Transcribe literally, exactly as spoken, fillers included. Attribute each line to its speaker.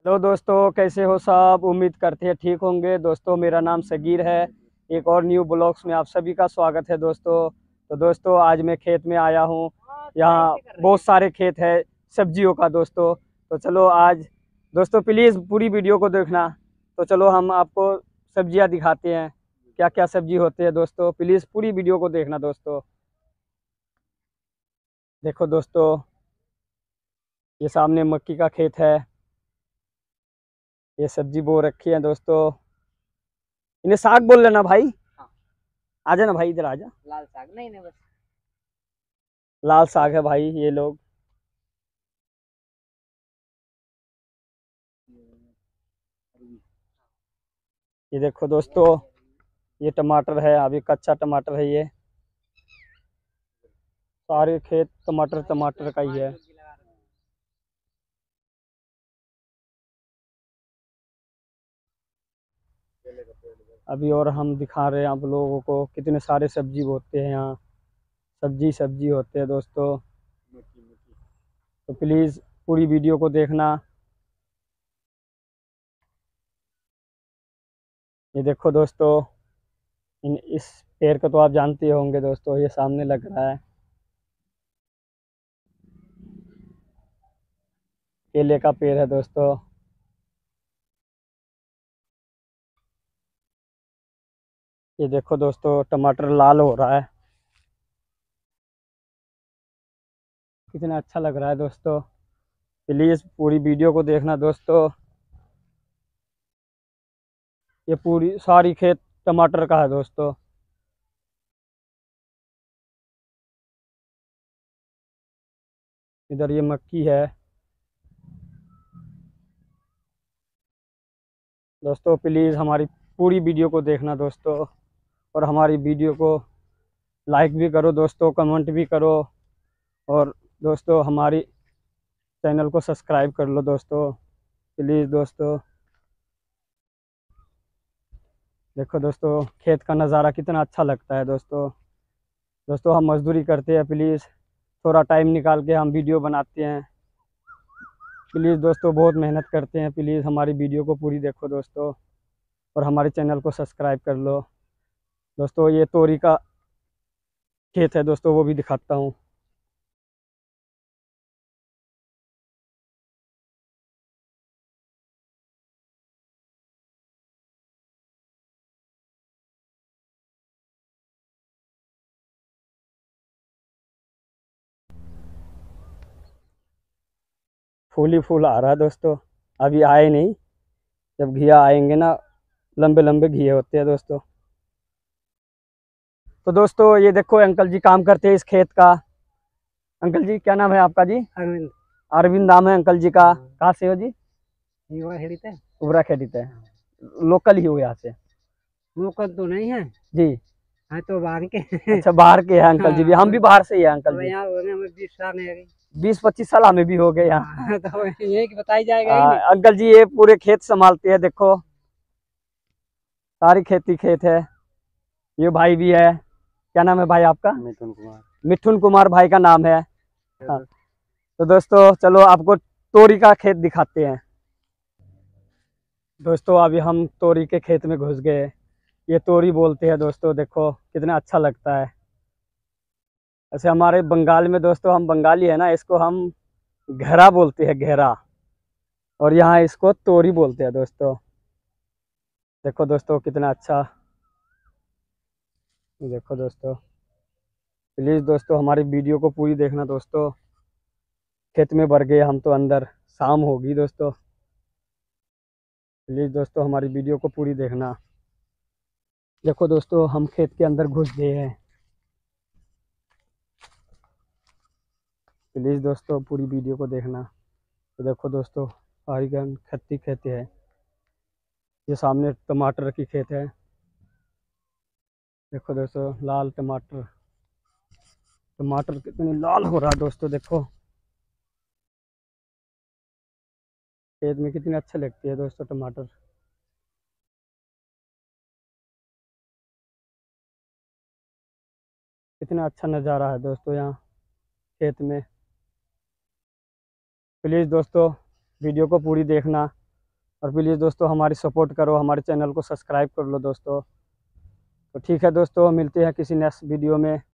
Speaker 1: Hello दोस्तों, कैसे हो सब। उम्मीद करते हैं ठीक होंगे। दोस्तों, मेरा नाम सगीर है। एक और न्यू ब्लॉग्स में आप सभी का स्वागत है दोस्तों। तो दोस्तों, आज मैं खेत में आया हूँ। यहाँ बहुत सारे खेत है सब्जियों का दोस्तों। तो चलो आज दोस्तों प्लीज़ पूरी वीडियो को देखना। तो चलो हम आपको सब्जियाँ दिखाते हैं, क्या क्या सब्जी होते हैं दोस्तों। प्लीज़ पूरी वीडियो को देखना दोस्तों। देखो दोस्तों, ये सामने मक्की का खेत है। ये सब्जी बो रखी है दोस्तों। इन्हें साग बोल लेना भाई।
Speaker 2: हाँ।
Speaker 1: आ जाना भाई, इधर आ जा।
Speaker 2: लाल साग नहीं नहीं बस।
Speaker 1: लाल साग है भाई ये लोग। ये देखो दोस्तों, ये टमाटर है, अभी कच्चा टमाटर है ये। सारे खेत टमाटर टमाटर का ही है। अभी और हम दिखा रहे हैं आप लोगों को कितने सारे सब्जी बोते हैं यहाँ। सब्जी सब्जी होते हैं दोस्तों। तो प्लीज़ पूरी वीडियो को देखना। ये देखो दोस्तों, इन इस पेड़ को तो आप जानते होंगे दोस्तों, ये सामने लग रहा है केले का पेड़ है दोस्तों। ये देखो दोस्तों, टमाटर लाल हो रहा है। कितना अच्छा लग रहा है दोस्तों। प्लीज़ पूरी वीडियो को देखना दोस्तों। ये पूरी सारी खेत टमाटर का है दोस्तों। इधर ये मक्की है दोस्तों। प्लीज़ हमारी पूरी वीडियो को देखना दोस्तों। और हमारी वीडियो को लाइक भी करो दोस्तों, कमेंट भी करो। और दोस्तों, हमारी चैनल को सब्सक्राइब कर लो दोस्तों, प्लीज़ दोस्तों। देखो दोस्तों, खेत का नज़ारा कितना अच्छा लगता है दोस्तों। दोस्तों, हम मजदूरी करते हैं, प्लीज़ थोड़ा टाइम निकाल के हम वीडियो बनाते हैं। प्लीज़ दोस्तों, बहुत मेहनत करते हैं। प्लीज़ हमारी वीडियो को पूरी देखो दोस्तों। और हमारे चैनल को सब्सक्राइब कर लो दोस्तों। ये तोरी का खेत है दोस्तों, वो भी दिखाता हूँ। फूल ही फूल आ रहा है दोस्तों, अभी आए नहीं। जब घिया आएंगे ना, लंबे लंबे घिए होते हैं दोस्तों। तो दोस्तों, ये देखो अंकल जी काम करते हैं इस खेत का। अंकल जी, क्या नाम है आपका जी?
Speaker 2: अरविंद।
Speaker 1: अरविंद नाम है अंकल जी का। कहाँ से हो जी?
Speaker 2: युवा खेड़ीते हैं।
Speaker 1: उबरा खेड़ीते है। लोकल ही हो यहाँ से?
Speaker 2: लोकल तो नहीं है
Speaker 1: जी।
Speaker 2: हाँ तो बाहर के।
Speaker 1: अच्छा, बाहर के हैं अंकल जी भी। हम भी बाहर से ही हैं अंकल
Speaker 2: अब
Speaker 1: जी।
Speaker 2: यहाँ होने में बीस साल नहीं है।
Speaker 1: बीस पच्चीस साल हमें भी हो गए यहाँ।
Speaker 2: हाँ, तो यही कि बताई जाएगा ही
Speaker 1: आ,
Speaker 2: नहीं।
Speaker 1: अंकल जी ये पूरे खेत संभालते हैं देखो। सारी खेती खेत है। ये भाई भी है। क्या नाम है भाई आपका?
Speaker 2: मिथुन कुमार।
Speaker 1: मिठुन कुमार भाई का नाम है। हाँ। तो दोस्तों चलो आपको तोरी का खेत दिखाते हैं। दोस्तों, अभी हम तोरी के खेत में घुस गए। ये तोरी बोलते हैं दोस्तों। देखो कितना अच्छा लगता है। ऐसे हमारे बंगाल में दोस्तों, हम बंगाली है ना, इसको हम घेरा बोलते हैं, घेरा। और यहाँ इसको तोरी बोलते हैं दोस्तों। देखो दोस्तों कितना अच्छा। देखो दोस्तों, प्लीज़ दोस्तों हमारी वीडियो को पूरी देखना दोस्तों। खेत में भर गए हम तो अंदर, शाम होगी दोस्तों। प्लीज़ दोस्तों हमारी वीडियो को पूरी देखना। देखो दोस्तों, हम खेत के अंदर घुस गए हैं। प्लीज़ दोस्तों पूरी वीडियो को देखना। तो देखो दोस्तों, आरिगन खेती खेत है। ये सामने टमाटर की खेत है। देखो दोस्तों, लाल टमाटर। टमाटर कितने लाल हो रहा है दोस्तों। देखो खेत में कितने अच्छे लगते हैं दोस्तों टमाटर। कितना अच्छा नज़ारा है दोस्तों यहाँ खेत में। प्लीज़ दोस्तों वीडियो को पूरी देखना। और प्लीज़ दोस्तों हमारी सपोर्ट करो, हमारे चैनल को सब्सक्राइब कर लो दोस्तों। तो ठीक है दोस्तों, मिलते हैं किसी नेक्स्ट वीडियो में।